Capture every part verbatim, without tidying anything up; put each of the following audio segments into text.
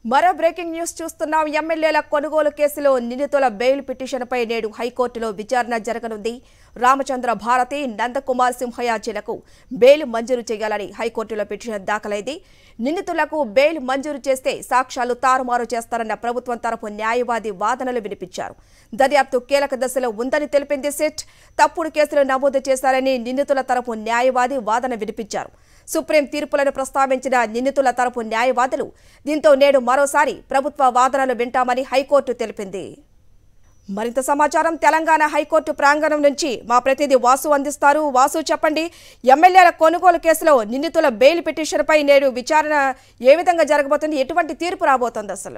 మరో breaking news చూస్తున్నాం. ఎమ్మెల్యేల కొనుగోలు కేసులో నిందితుల బెయిల్ పిటిషన్పై నేడు హైకోర్టులో విచారణ జరగనుంది. రామచంద్ర భారతి, నందకుమార్, సింహయాజీలకు బెయిల్ మంజూరు చేయాలని హైకోర్టులో పిటిషన్ దాఖలైంది. నిందితులకు బెయిల్ మంజూరు చేస్తే సాక్ష్యాలు తారుమారు చేస్తారన్న ప్రభుత్వం తరపు న్యాయవాది వాదనలు వినిపించారు. దర్యాప్తు కీలక దశలో ఉందని తెలిపింది సిట్. తప్పుడు కేసులు నమోదు చేశారని నిందితుల తరపు న్యాయవాది వాదన వినిపించారు. సుప్రీం తీర్పులను ప్రస్తావించిన నిందితుల తరపు న్యాయవాదులు దీంతో నేడు మరోసారి ప్రభుత్వ వాదనలు వింటామని హైకోర్టు తెలిపింది. మరింత సమాచారం తెలంగాణ హైకోర్టు ప్రాంగణం నుంచి మా ప్రతినిధి వాసు అందిస్తారు. వాసు, చెప్పండి, ఎమ్మెల్యేల కొనుగోలు కేసులో నిందితుల బెయిల్ పిటిషన్పై నేడు విచారణ ఏ విధంగా జరగబోతుంది? ఎటువంటి తీర్పు రాబోతోంది అసలు?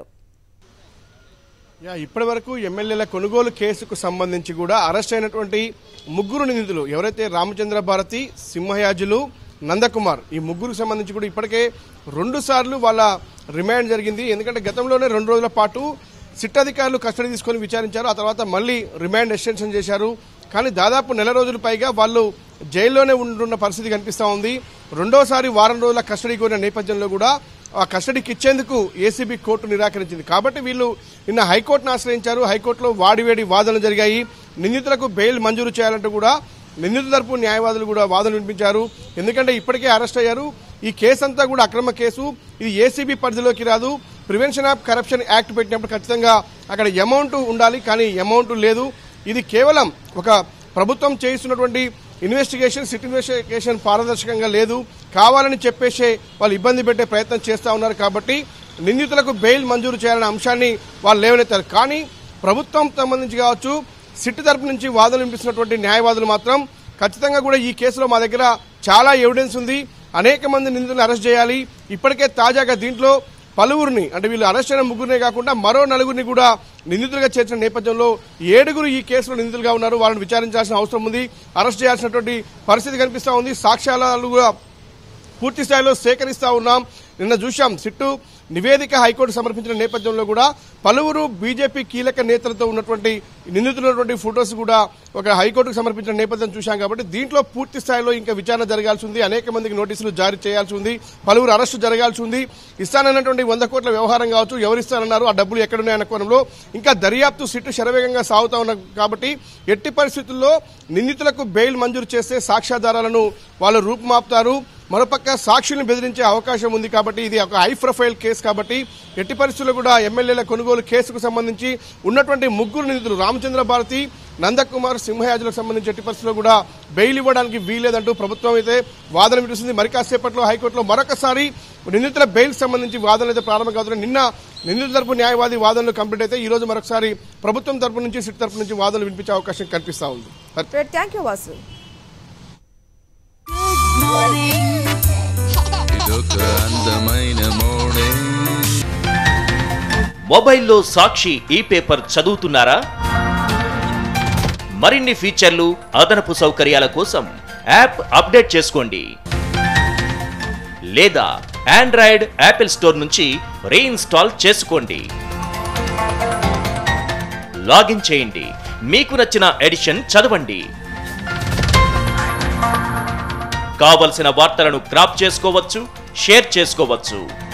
ఇప్పటి వరకు ఎమ్మెల్యేల కొనుగోలు కేసుకు సంబంధించి కూడా అరెస్ట్ అయినటువంటి ముగ్గురు నిందితులు ఎవరైతే రామచంద్ర భారతి, సింహయాజులు, నందకుమార్, ఈ ముగ్గురికి సంబంధించి కూడా ఇప్పటికే రెండు సార్లు వాళ్ళ రిమాండ్ జరిగింది. ఎందుకంటే గతంలోనే రెండు రోజుల పాటు సిట్ అధికారులు కస్టడీ తీసుకొని విచారించారు. ఆ తర్వాత మళ్ళీ రిమాండ్ ఎక్స్టెన్షన్ చేశారు. కానీ దాదాపు నెల రోజుల పైగా వాళ్ళు జైల్లోనే ఉంటున్న పరిస్థితి కనిపిస్తూ ఉంది. రెండోసారి వారం రోజుల కస్టడీ కోరిన నేపథ్యంలో కూడా ఆ కస్టడీకి ఇచ్చేందుకు ఏసీబీ కోర్టు నిరాకరించింది. కాబట్టి వీళ్ళు నిన్న హైకోర్టును ఆశ్రయించారు. హైకోర్టులో వాడివేడి వాదనలు జరిగాయి. నిందితులకు బెయిల్ మంజూరు చేయాలంటూ కూడా నిందితుల తరపు న్యాయవాదులు కూడా వాదనలు వినిపించారు. ఎందుకంటే ఇప్పటికే అరెస్ట్ అయ్యారు. ఈ కేసు అంతా కూడా అక్రమ కేసు. ఇది ఏసీబీ పరిధిలోకి రాదు. ప్రివెన్షన్ ఆఫ్ కరప్షన్ యాక్ట్ పెట్టినప్పుడు ఖచ్చితంగా అక్కడ అమౌంట్ ఉండాలి, కానీ అమౌంట్ లేదు. ఇది కేవలం ఒక ప్రభుత్వం చేస్తున్నటువంటి ఇన్వెస్టిగేషన్, సిట్ ఇన్వెస్టిగేషన్ పారదర్శకంగా లేదు. కావాలని చెప్పేసే వాళ్ళు ఇబ్బంది పెట్టే ప్రయత్నం చేస్తూ ఉన్నారు. కాబట్టి నిందితులకు బెయిల్ మంజూరు చేయాలనే అంశాన్ని వాళ్ళు లేవనెత్తారు. కానీ ప్రభుత్వం సంబంధించి కావచ్చు, సిట్ తరపు నుంచి వాదనలు వినిపిస్తున్నటువంటి న్యాయవాదులు మాత్రం ఖచ్చితంగా కూడా ఈ కేసులో మా దగ్గర చాలా ఎవిడెన్స్ ఉంది, అనేక మంది నిందితులను అరెస్ట్ చేయాలి. ఇప్పటికే తాజాగా దీంట్లో పలువురిని, అంటే వీళ్ళు అరెస్ట్ అయిన ముగ్గురినే కాకుండా మరో నలుగురిని కూడా నిందితులుగా చేర్చిన నేపథ్యంలో ఏడుగురు ఈ కేసులో నిందితులుగా ఉన్నారు. వాళ్ళని విచారించాల్సిన అవసరం ఉంది. అరెస్ట్ చేయాల్సినటువంటి పరిస్థితి కనిపిస్తూ ఉంది. సాక్ష్యాలు కూడా పూర్తి స్థాయిలో సేకరిస్తూ ఉన్నాం. నిన్న చూశాం, సిట్టు నివేదిక హైకోర్టు సమర్పించిన నేపథ్యంలో కూడా పలువురు బీజేపీ కీలక నేతలతో ఉన్నటువంటి నిందితులైనటువంటి ఫొటోస్ కూడా ఒక హైకోర్టుకు సమర్పించిన నేపథ్యం చూశాం. కాబట్టి దీంట్లో పూర్తి స్థాయిలో ఇంకా విచారణ జరగాల్సి ఉంది. అనేక మందికి నోటీసులు జారీ చేయాల్సి ఉంది. పలువురు అరెస్టు జరగాల్సి ఉంది. ఇస్తానన్నటువంటి వంద కోట్ల వ్యవహారం కావచ్చు, ఎవరిస్తానన్నారు, ఆ డబ్బులు ఎక్కడున్నాయన్న కోణంలో ఇంకా దర్యాప్తు సిట్టు శరవేగంగా సాగుతా ఉన్నారు. కాబట్టి ఎట్టి పరిస్థితుల్లో నిందితులకు బెయిల్ మంజూరు చేస్తే సాక్ష్యాధారాలను వాళ్ళు రూపుమాపుతారు. మరోపక్క సాక్షులను బెదిరించే అవకాశం ఉంది. కాబట్టి ఇది ఒక హై ప్రొఫైల్ కేసు. కాబట్టి ఎట్టి పరిస్థితుల్లో కూడా ఎమ్మెల్యేల కొనుగోలు కేసుకు సంబంధించి ఉన్నటువంటి ముగ్గురు నిందితులు రామచంద్ర భారతి, నందకుమార్, సింహయాజులకు సంబంధించి ఎట్టి పరిస్థితుల్లో కూడా బెయిల్ ఇవ్వడానికి వీల్లేదంటూ ప్రభుత్వం అయితే వాదన వినిపిస్తుంది. మరి కాసేపట్లో హైకోర్టులో మరొకసారి నిందితుల బెయిల్ సంబంధించి వాదనలు అయితే ప్రారంభం కావుతున్నాయి. నిన్న నిందితుల తరపు న్యాయవాది వాదనలు కంప్లీట్ అయితే ఈ రోజు మరొకసారి ప్రభుత్వం తరపు నుంచి, సిట్ తరపు నుంచి వాదనలు వినిపించే అవకాశం కనిపిస్తా ఉంది. మొబైల్లో సాక్షి ఈ పేపర్ చదువుతున్నారా? మరిన్ని ఫీచర్లు, అదనపు సౌకర్యాల కోసం యాప్ అప్డేట్ చేసుకోండి. లేదా ఆండ్రాయిడ్, యాపిల్ స్టోర్ నుంచి రీఇన్స్టాల్ చేసుకోండి. లాగిన్ చేయండి, మీకు నచ్చిన ఎడిషన్ చదవండి. కావలసిన వార్తలను క్రాప్ చేసుకోవచ్చు, షేర్ చేసుకోవచ్చు.